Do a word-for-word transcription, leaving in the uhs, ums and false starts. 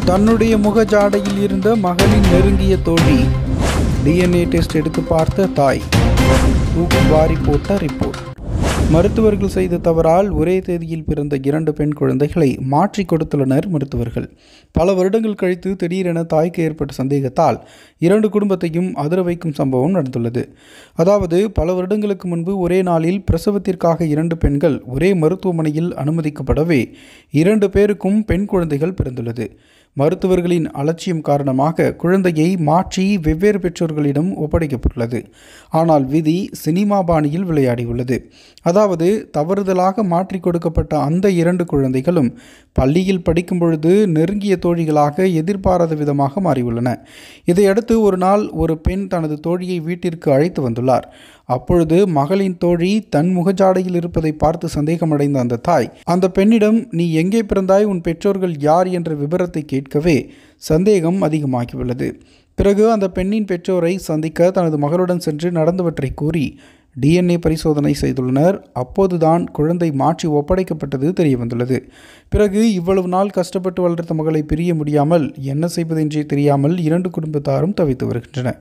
தன்னுடைய முகஜாடையில் இருந்த மகளின் நெருங்கிய தோழி டிஎன்ஏ டெஸ்ட் எடுத்து பார்த்த தாய் தூக்கு வாரி போட்ட ரிப்போர்ட். மருத்துவர்கள் செய்த தவறால் ஒரே தேதியில் பிறந்த இரண்டு பெண் குழந்தைகளை மாற்றி கொடுத்துள்ளனர் மருத்துவர்கள். பல வருடங்கள் கழித்து திடீரென தாய்க்கு ஏற்பட்ட சந்தேகத்தால் இரண்டு குடும்பத்தையும் அதிர வைக்கும் சம்பவம் நடந்துள்ளது. அதாவது பல வருடங்களுக்கு முன்பு ஒரே நாளில் பிரசவத்திற்காக இரண்டு பெண்கள் ஒரே மருத்துவமனையில் அனுமதிக்கப்படவே இரண்டு பேருக்கும் பெண் குழந்தைகள் பிறந்துள்ளது. மருத்துவர்களின் அலட்சியம் காரணமாக குழந்தையை மாற்றி வெவ்வேறு பெற்றோர்களிடம் ஒப்படைக்கப்பட்டுள்ளது. ஆனால் விதி சினிமா பாணியில் விளையாடியுள்ளது. அதாவது தவறுதலாக மாற்றி கொடுக்கப்பட்ட அந்த இரண்டு குழந்தைகளும் பள்ளியில் படிக்கும் பொழுது நெருங்கிய தோழிகளாக எதிர்பாராத விதமாக மாறியுள்ளன. இதையடுத்து ஒரு நாள் ஒரு பெண் தனது தோழியை வீட்டிற்கு அழைத்து வந்துள்ளார். அப்பொழுது மகளின் தோழி தன் முகஜாடையில் இருப்பதை பார்த்து சந்தேகமடைந்த அந்த தாய் அந்த பெண்ணிடம், நீ எங்கே பிறந்தாய், உன் பெற்றோர்கள் யார் என்ற விவரத்தை கேட்கவே சந்தேகம் அதிகமாகியுள்ளது. பிறகு அந்த பெண்ணின் பெற்றோரை சந்திக்க தனது மகளுடன் சென்று நடந்தவற்றை கூறி டிஎன்ஏ பரிசோதனை செய்துள்ளனர். அப்போதுதான் குழந்தை மாற்றி ஒப்படைக்கப்பட்டது தெரிய வந்துள்ளது. பிறகு இவ்வளவு நாள் கஷ்டப்பட்டு வளர்த்த மகளை பிரிய முடியாமல் என்ன செய்வதென்றே தெரியாமல் இரண்டு குடும்பத்தாரும் தவித்து வருகின்றனர்.